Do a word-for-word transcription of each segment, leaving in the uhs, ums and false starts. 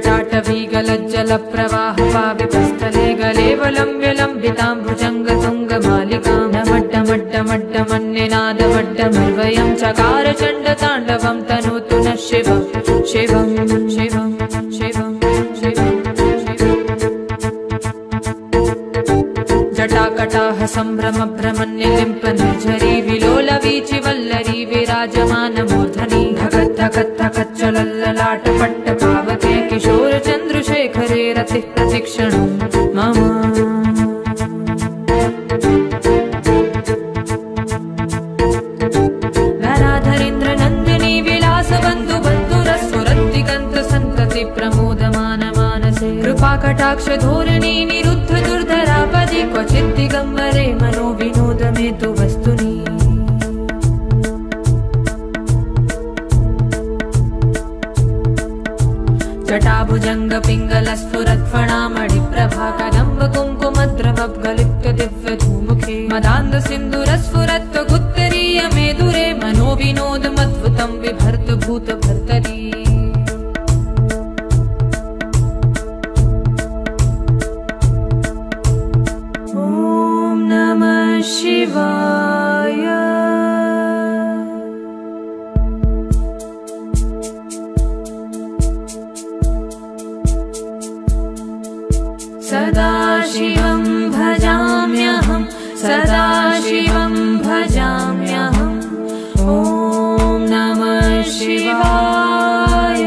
जटाटवीगलज्जलप्रवाहपावितस्थले गलेवलम्ब्य लम्बिताम्बुजङ्गतुङ्गमालिकां नमट्टमट्टमट्टमन्निनादमट्टमर्वयं चकार चण्डताण्डवं तनोतु नः शिवं शिवं शिवं शिवं शिवं जटाकटाह सम्भ्रम भ्रमन्निलिम्प निर्झरी विलोलवीचि वल्लरी विराजमानमूर्धनि धगत् धगत् धगच्चलल्ललाट पट्ट पावके किशोर चन्द्रशेखरे रतिः प्रतिक्षणं मम नराधरेन्द्र नन्दिनी विलासबन्धु बन्धुरस्फुरद्दिगन्त सन्तति प्रमोदमान मानसे कृपाकटाक्ष धोरणी निरुद्ध दुर्धरापदि क्वचित् दिगम्बरे मनो विनोद मे तु वस्तुनि जटाभुजंग पिंगल स्फुरत् फणामणि प्रभा कदम्ब कुङ्कुमद्रवगलिप्त दिव्य धूमुखे मदान्ध सिन्दूर स्फुरत् गुत्तरीय मेदुरे मनो विनोद मद्भुतं बिभर्त भूत भर्तरी ॐ नमः शिवाय। सदाशिवं भजाम्यहं सदाशिवं भजाम्यहम् ॐ नमः शिवाय।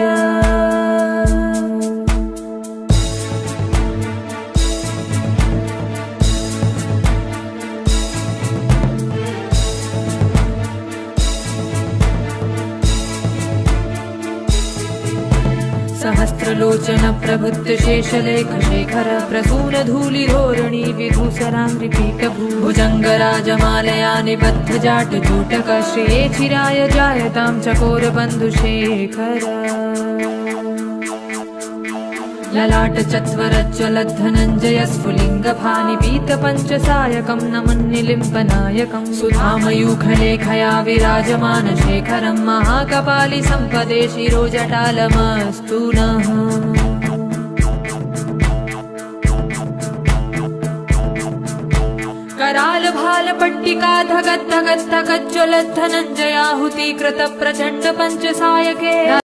सहस्रलोचन प्रभुत्त शेषलेख शेखर प्रसून धूलिधोरणी विधूसराङ्घ्रिपीठ भुजङ्गराजमालया निबद्ध जाट जूटक श्रिये चिराय जायतां चकोर बन्धुशेखर ललाट चत्वरज्ज्वलद्धनञ्जय स्फुलिङ्गफानि पीत पञ्चसायकं नमन्निलिम्पनायकं सुधामयूखलेखया विराजमान शेखरं महाकपालि सम्पदे शिरोजटालमस्तु नः। कराल भाल पट्टिका धगत् धगत् धगज्ज्वलद्धनञ्जयाहुतीकृत प्रचण्ड पञ्चसायके